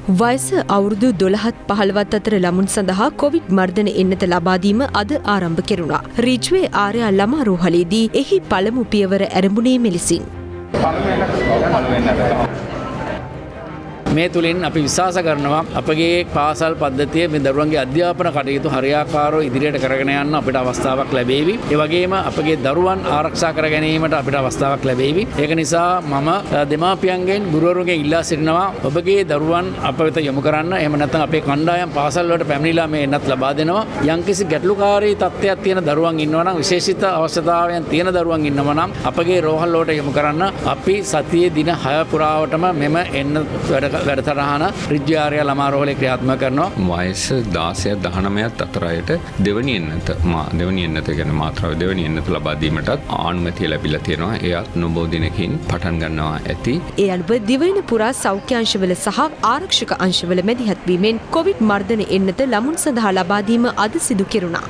වයස අවුරුදු 12-15 අතර ළමුන් සඳහා කොවිඩ් මර්ධන එන්නත ලබා දීම අද ආරම්භ කෙරුණා. රීජ්වේ ආර්යා ළමා රෝහලේදී එහි පළමු පියවර ආරම්භුනේ මෙලෙසින්. මේ තුලින් අපි විශ්වාස කරනවා අපගේ පාසල් පද්ධතිය මේ දරුවන්ගේ අධ්‍යාපන කටයුතු හරියාකාරව ඉදිරියට කරගෙන යන්න අපිට අවස්ථාවක් ලැබේවි. ඒ වගේම අපගේ දරුවන් ආරක්ෂා කර ගැනීමට අපිට අවස්ථාවක් ලැබේවි. ඒක නිසා මම දෙමාපියන්ගෙන් ගුරුවරුන්ගෙන් ඉල්ලා සිටිනවා ඔබගේ දරුවන් අප වෙත යොමු කරන්න. එහෙම නැත්නම් අපේ කණ්ඩායම් පාසල් වලට පැමිණිලා මේ එන්නත් ලබා දෙනවා. යම්කිසි ගැටලුකාරී තත්ත්වයක් තියෙන දරුවන් ඉන්නවා නම් විශේෂිත අවශ්‍යතාවයන් තියෙන දරුවන් ඉන්නවා නම් අපගේ රෝහල් වලට යොමු කරන්න. අපි සතියේ දින 6 පුරාවටම මෙම එන්න වැඩසටහන රිජ්වේ ආර්යා ළමා රෝහලේ ක්‍රියාත්මක කරනවා. වයස 16 19 අතර අයට දෙවනි එන්නත කියන්නේ මාත්‍රාව දෙවනි එන්නත ලබා දීමටත් ආනුමැතිය ලැබිලා තියෙනවා. එයත් නොබෝ දිනකින් පටන් ගන්නවා ඇති. ඒ අනුව දිවයින පුරා සෞඛ්‍ය අංශවල සහ ආරක්ෂක අංශවල මැදිහත් වීමෙන් කොවිඩ් මර්ධන එන්නත ළමුන් සඳහා ලබා දීම අද සිදු කෙරුණා.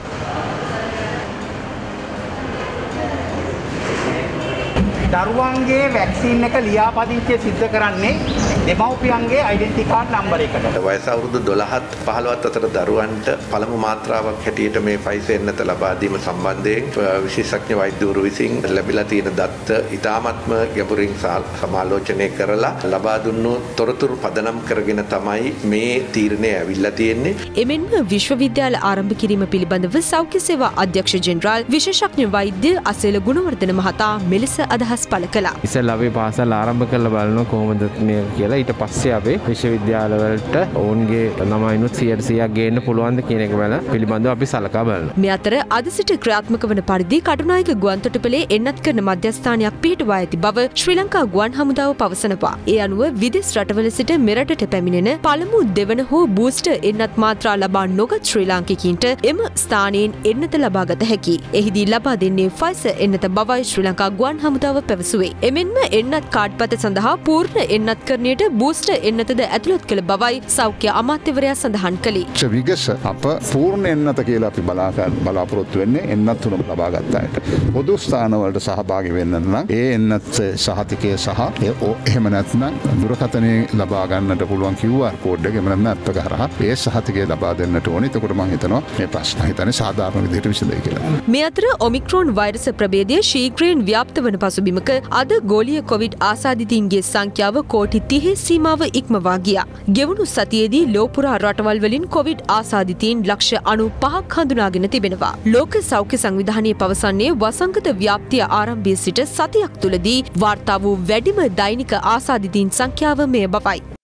දරුවන්ගේ වැක්සින් එක ලියාපදිංචිය සිද්ධ කරන්නේ දෙමව්පියන්ගේ ඩෙන්ටිටි කාඩ් නම්බර් එකට. වයස අවුරුදු 12ත් 15ත් අතර දරුවන්ට පළමු මාත්‍රාවක් හැටියට මේ ෆයිසර් එන්නත ලබා දීම සම්බන්ධයෙන් විශේෂඥ වෛද්‍යවරු විසින් ලැබිලා තියෙන දත්ත ඉතාමත්ම ගැඹුරින් සමාලෝචනය කරලා ලබා දුන්නු තොරතුරු පදනම් කරගෙන තමයි මේ තීරණය ඇවිල්ලා තියෙන්නේ. එමෙන්ම විශ්වවිද්‍යාල ආරම්භ කිරීම පිළිබඳව සෞඛ්‍ය සේවා අධ්‍යක්ෂ ජෙනරාල් විශේෂඥ වෛද්‍ය අසේල ගුණවර්ධන මහතා මෙලෙස අදහස් පළ කළා. ඉතින් අපි පාසල් ආරම්භ කරලා බලනවා කොහොමද මේ කියලා. ඊට පස්සේ අපි විශ්වවිද්‍යාල වලට ඔවුන්ගේ ළමයිනුත් 100% ගේන්න පුළුවන්ද කියන එක පිළිබඳව අපි සලකා බලනවා. මේ අතර අද සිට ක්‍රියාත්මක වන පරිදි කටුනායක ගුවන්තොටුපළේ එන්නත් කරන මධ්‍යස්ථානයක් පිහිටුවා ඇති බව ශ්‍රී ලංකා ගුවන් හමුදාව පවසනවා. ඒ අනුව විදේශ රටවල සිට මෙරටට පැමිණෙන පළමු දෙවන හෝ බූස්ටර් එන්නත් මාත්‍රා ලබා නොගත් ශ්‍රී ලාංකිකයින්ට එම ස්ථානයෙන් එන්නත ලබා ගත හැකියි. එහිදී ලබා දෙන්නේ ෆයිසර් එන්නත බවයි ශ්‍රී ලංකා ගුවන් හමුදාව පැවසුවේ. එමෙන්ම එන්නත් කාඩ්පත සඳහා පූර්ණ එන්නත්කරණයට බූස්ටර් එන්නතද ඇතුළත් කළ බවයි සෞඛ්‍ය අමාත්‍යවරයා සඳහන් කළේ. විගස අප පූර්ණ එන්නත කියලා අපි බලාපොරොත්තු වෙන්නේ එන්නත් තුනම ලබා ගත්ත අයට. පොදු ස්ථානවලට සහභාගී වෙන්න නම් ඒ එන්නත් සහතිකය සහ එහෙම නැත්නම් දුරකථනයේ ලබා ගන්නට පුළුවන් QR කෝඩ් එක එහෙම නැත්නම් ඇප් එක හරහා ඒ සහතිකය ලබා දෙන්නට ඕනේ. එතකොට මම හිතනවා මේ ප්‍රශ්න හිතන්නේ සාධාරණ විදිහට විසඳෙයි කියලා. මේ අතර ඔමික්‍රෝන් වෛරස ප්‍රභේදය ශීඝ්‍රයෙන් ව්‍යාප්ත වන පසුබිමක අද ගෝලීය කොවිඩ් ආසාදිතයින්ගේ සංඛ්‍යාව කෝටි 30 සීමාව ඉක්මවා ගියා. ගෙවුණු සතියේදී ලෝපුරා රටවල් වලින් කොවිඩ් ආසාදිතයින් ලක්ෂ 95ක් හඳුනාගෙන තිබෙනවා. ලෝක සෞඛ්‍ය සංවිධානය පවසන්නේ වසංගත ව්‍යාප්තිය ආරම්භයේ සිට සතියක් තුලදී වාර්තා වූ වැඩිම දෛනික ආසාදිතයින් සංඛ්‍යාව මෙය බවයි.